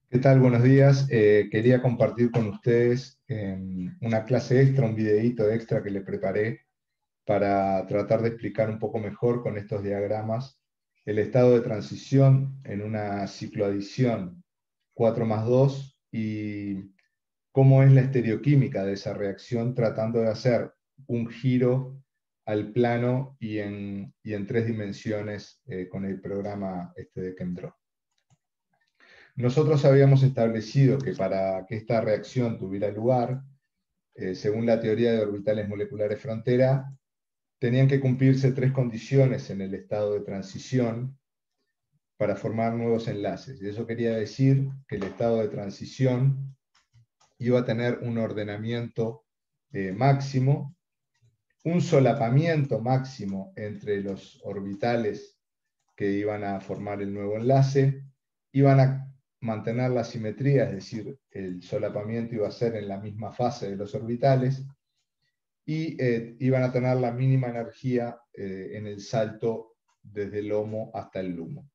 ¿Qué tal? Buenos días. Quería compartir con ustedes una clase extra, un videíto extra que le preparé para tratar de explicar un poco mejor con estos diagramas el estado de transición en una cicloadición 4+2 y cómo es la estereoquímica de esa reacción tratando de hacer un giro al plano y en 3 dimensiones con el programa de ChemDraw. Nosotros habíamos establecido que para que esta reacción tuviera lugar, según la teoría de orbitales moleculares frontera, tenían que cumplirse 3 condiciones en el estado de transición para formar nuevos enlaces. Y eso quería decir que el estado de transición iba a tener un ordenamiento máximo, un solapamiento máximo entre los orbitales que iban a formar el nuevo enlace, iban a mantener la simetría, es decir, el solapamiento iba a ser en la misma fase de los orbitales, y iban a tener la mínima energía en el salto desde el HOMO hasta el LUMO.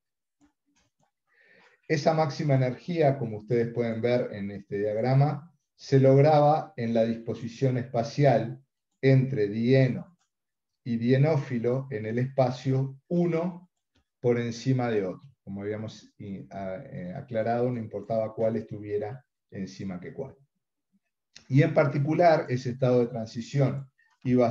Esa máxima energía, como ustedes pueden ver en este diagrama, se lograba en la disposición espacial entre dieno y dienófilo en el espacio uno por encima de otro. Como habíamos aclarado, no importaba cuál estuviera encima que cuál. Y en particular, ese estado de transición iba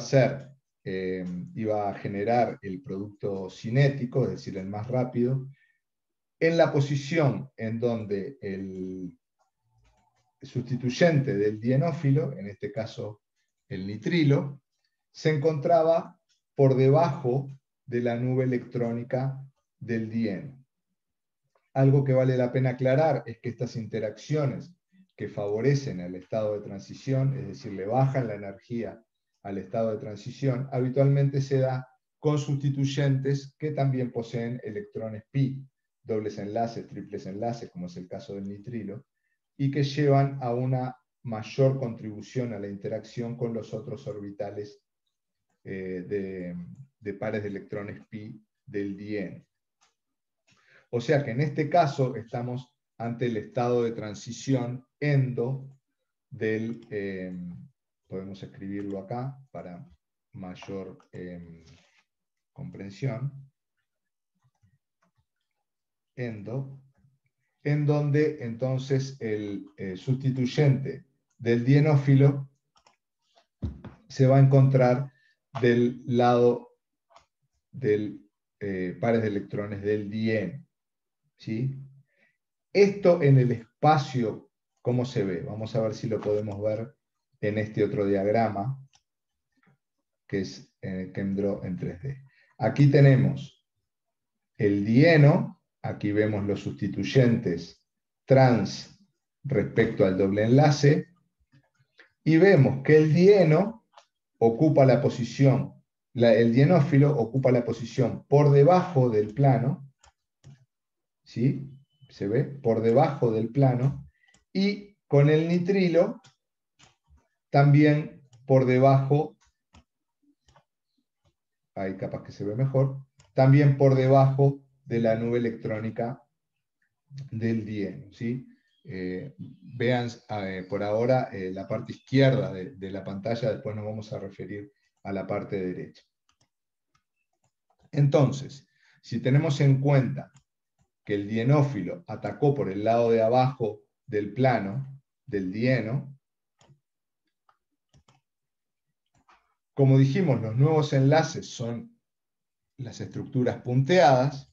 a generar el producto cinético, es decir, el más rápido, en la posición en donde el sustituyente del dienófilo, en este caso el nitrilo, se encontraba por debajo de la nube electrónica del dieno. Algo que vale la pena aclarar es que estas interacciones que favorecen el estado de transición, es decir, le bajan la energía al estado de transición, habitualmente se da con sustituyentes que también poseen electrones pi, dobles enlaces, triples enlaces, como es el caso del nitrilo, y que llevan a una mayor contribución a la interacción con los otros orbitales de pares de electrones pi del dieno. O sea que en este caso estamos ante el estado de transición endo del, podemos escribirlo acá para mayor comprensión, endo, en donde entonces el sustituyente del dienófilo se va a encontrar del lado del pares de electrones del dieno. ¿Sí? Esto en el espacio, ¿cómo se ve? Vamos a ver si lo podemos ver en este otro diagrama, que es ChemDraw en 3D. Aquí tenemos el dieno, aquí vemos los sustituyentes trans respecto al doble enlace, y vemos que el dieno ocupa la posición, el dienófilo ocupa la posición por debajo del plano, ¿sí? Se ve por debajo del plano, y con el nitrilo también por debajo, ahí capaz que se ve mejor, también por debajo de la nube electrónica del dieno, ¿sí? Vean por ahora la parte izquierda de la pantalla, después nos vamos a referir a la parte derecha. Entonces, si tenemos en cuenta que el dienófilo atacó por el lado de abajo del plano del dieno, como dijimos, los nuevos enlaces son las estructuras punteadas,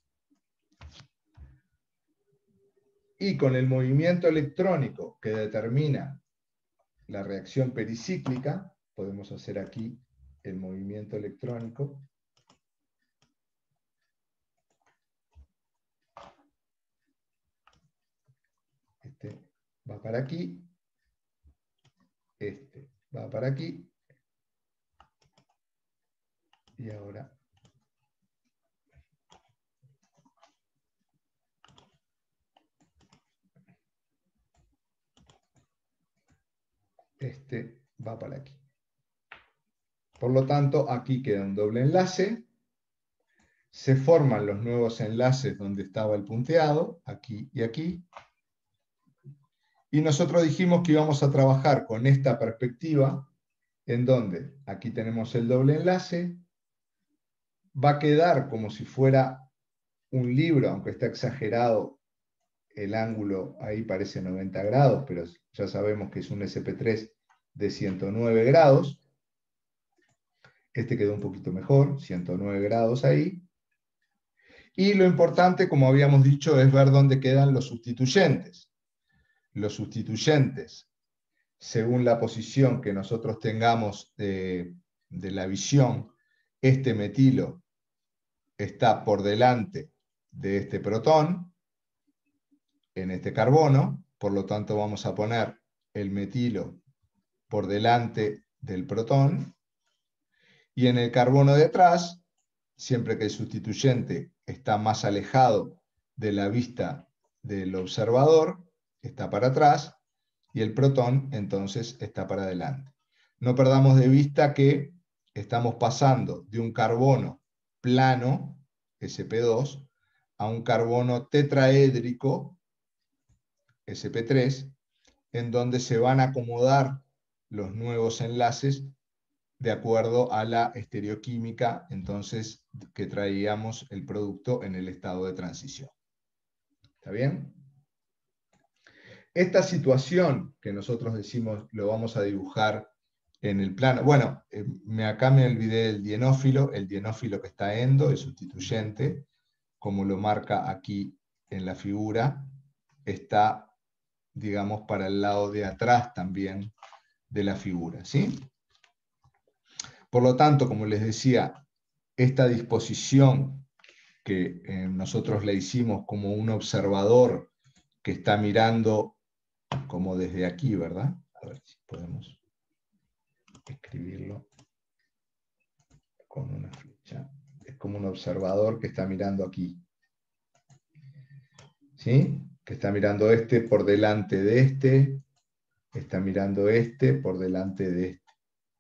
y con el movimiento electrónico que determina la reacción pericíclica, podemos hacer aquí el movimiento electrónico, este va para aquí, este va para aquí, y ahora este va para aquí. Por lo tanto, aquí queda un doble enlace, se forman los nuevos enlaces donde estaba el punteado, aquí y aquí, Y nosotros dijimos que íbamos a trabajar con esta perspectiva, en donde aquí tenemos el doble enlace, va a quedar como si fuera un libro, aunque está exagerado, el ángulo ahí parece 90 grados, pero ya sabemos que es un SP3 de 109 grados. Este quedó un poquito mejor, 109 grados ahí. Y lo importante, como habíamos dicho, es ver dónde quedan los sustituyentes. Los sustituyentes, según la posición que nosotros tengamos de la visión, este metilo está por delante de este protón, en este carbono, por lo tanto vamos a poner el metilo por delante del protón, y en el carbono de atrás, siempre que el sustituyente está más alejado de la vista del observador, está para atrás, y el protón entonces está para adelante. No perdamos de vista que estamos pasando de un carbono plano, sp2, a un carbono tetraédrico, sp3, en donde se van a acomodar los nuevos enlaces de acuerdo a la estereoquímica, entonces, que traíamos el producto en el estado de transición. ¿Está bien? Esta situación que nosotros decimos lo vamos a dibujar en el plano. Bueno, acá me olvidé del dienófilo, el dienófilo que está endo, el sustituyente, como lo marca aquí en la figura, está, digamos, para el lado de atrás también de la figura, ¿sí? Por lo tanto, como les decía, esta disposición que nosotros le hicimos como un observador que está mirando como desde aquí, ¿verdad? A ver si podemos escribirlo con una flecha. Es como un observador que está mirando aquí. ¿Sí? Que está mirando este por delante de este, está mirando este por delante de este.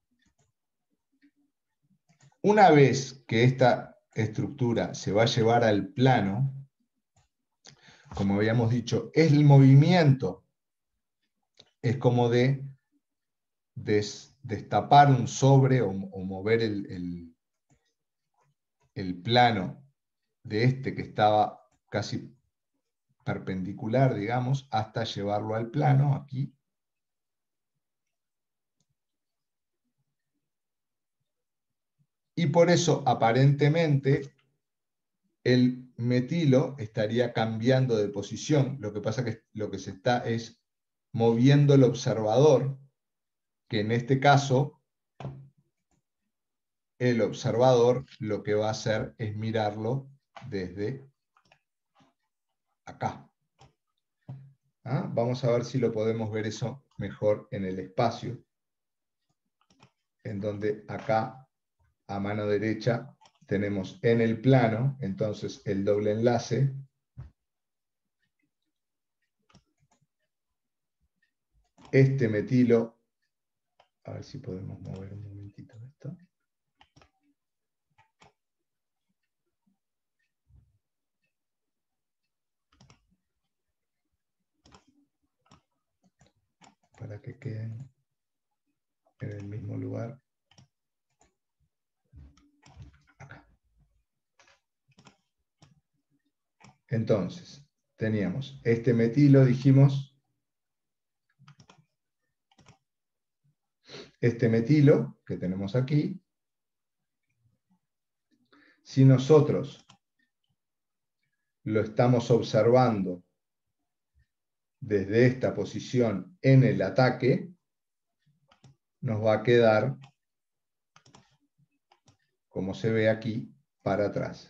Una vez que esta estructura se va a llevar al plano, como habíamos dicho, es el movimiento, es como de destapar un sobre o mover el plano de este que estaba casi perpendicular, digamos, hasta llevarlo al plano, aquí. Y por eso, aparentemente, el metilo estaría cambiando de posición. Lo que pasa es que lo que se está es moviendo el observador, que en este caso, el observador lo que va a hacer es mirarlo desde acá. ¿Ah? Vamos a ver si lo podemos ver eso mejor en el espacio, en donde acá a mano derecha tenemos en el plano, entonces el doble enlace, este metilo, a ver si podemos mover un momentito esto. Para que queden en el mismo lugar. Acá. Entonces, teníamos este metilo, dijimos, este metilo que tenemos aquí. Si nosotros lo estamos observando desde esta posición en el ataque, nos va a quedar, como se ve aquí, para atrás.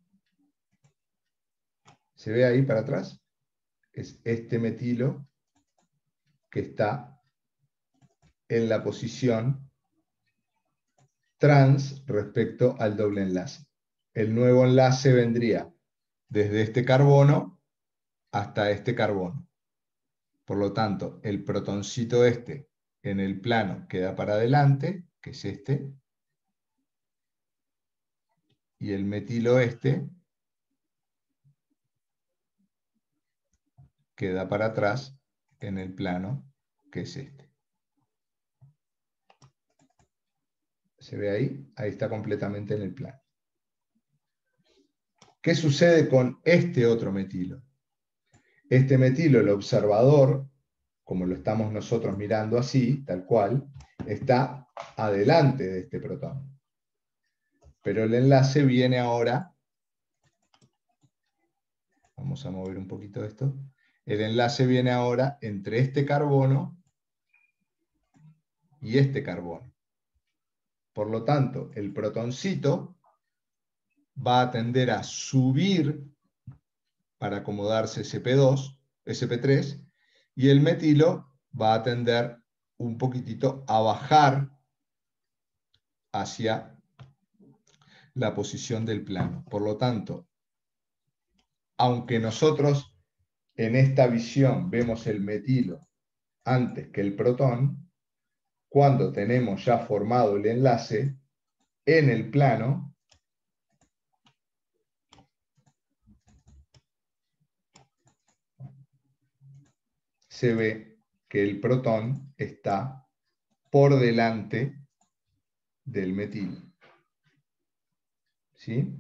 ¿Se ve ahí para atrás? Es este metilo que está en la posición trans respecto al doble enlace. El nuevo enlace vendría desde este carbono hasta este carbono. Por lo tanto, el protoncito este en el plano queda para adelante, que es este, y el metilo este queda para atrás, en el plano, que es este. ¿Se ve ahí? Ahí está completamente en el plano. ¿Qué sucede con este otro metilo? Este metilo, el observador, como lo estamos nosotros mirando así, tal cual, está adelante de este protón. Pero el enlace viene ahora, vamos a mover un poquito esto, el enlace viene ahora entre este carbono y este carbono. Por lo tanto, el protoncito va a tender a subir para acomodarse sp2, sp3, y el metilo va a tender un poquitito a bajar hacia la posición del plano. Por lo tanto, aunque nosotros en esta visión vemos el metilo antes que el protón, cuando tenemos ya formado el enlace en el plano, se ve que el protón está por delante del metilo. ¿Sí?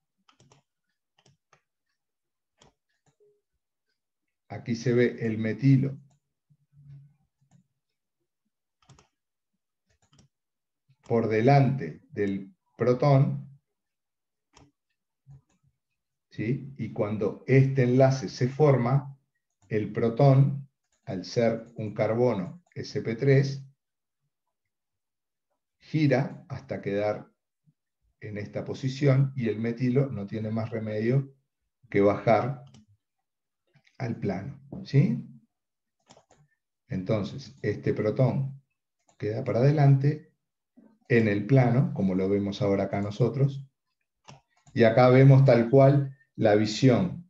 Aquí se ve el metilo por delante del protón, ¿sí? Y cuando este enlace se forma, el protón, al ser un carbono sp3, gira hasta quedar en esta posición y el metilo no tiene más remedio que bajar al plano. ¿Sí? Entonces, este protón queda para adelante en el plano, como lo vemos ahora acá nosotros, y acá vemos tal cual la visión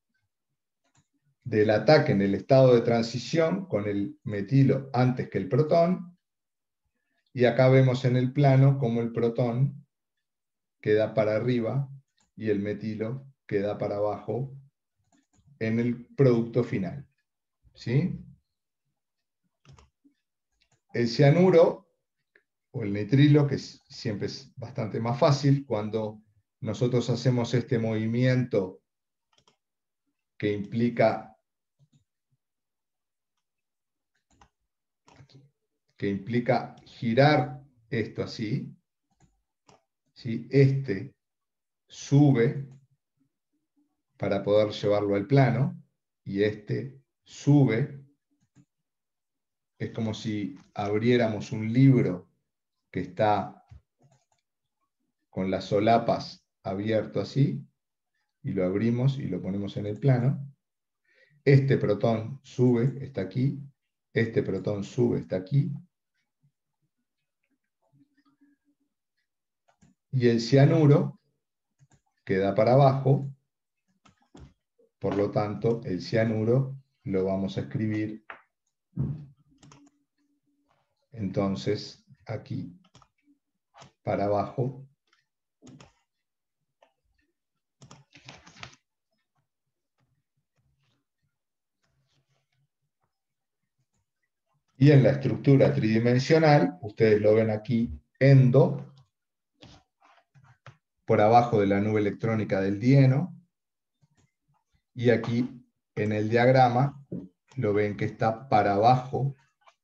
del ataque en el estado de transición con el metilo antes que el protón, y acá vemos en el plano como el protón queda para arriba y el metilo queda para abajo en el producto final. ¿Sí? El cianuro o el nitrilo, que siempre es bastante más fácil, cuando nosotros hacemos este movimiento que implica girar esto así, ¿sí? Este sube para poder llevarlo al plano y este sube. Es como si abriéramos un libro que está con las solapas abierto así y lo abrimos y lo ponemos en el plano. Este protón sube, está aquí. Este protón sube, está aquí. Y el cianuro queda para abajo. Por lo tanto, el cianuro lo vamos a escribir entonces aquí para abajo. Y en la estructura tridimensional, ustedes lo ven aquí, endo, por abajo de la nube electrónica del dieno, y aquí en el diagrama lo ven que está para abajo,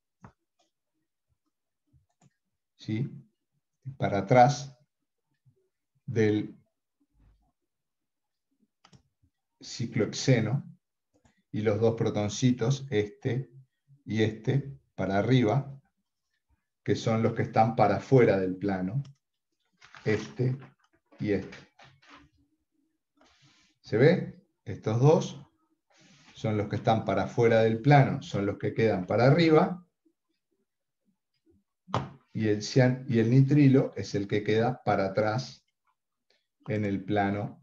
¿sí? Para atrás del ciclohexeno, y los dos protoncitos, este y este, para arriba, que son los que están para afuera del plano, este y este. ¿Se ve? Estos dos son los que están para afuera del plano, son los que quedan para arriba, y el nitrilo es el que queda para atrás en el plano,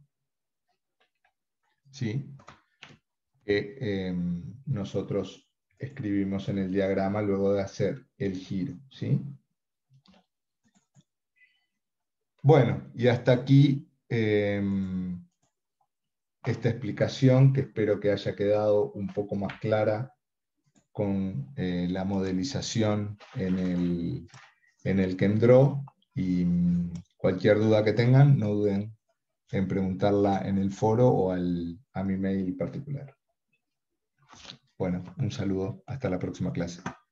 ¿sí? Que nosotros escribimos en el diagrama luego de hacer el giro, ¿sí? Bueno, y hasta aquí esta explicación, que espero que haya quedado un poco más clara con la modelización en el ChemDraw, y cualquier duda que tengan, no duden en preguntarla en el foro o a mi mail particular. Bueno, un saludo, hasta la próxima clase.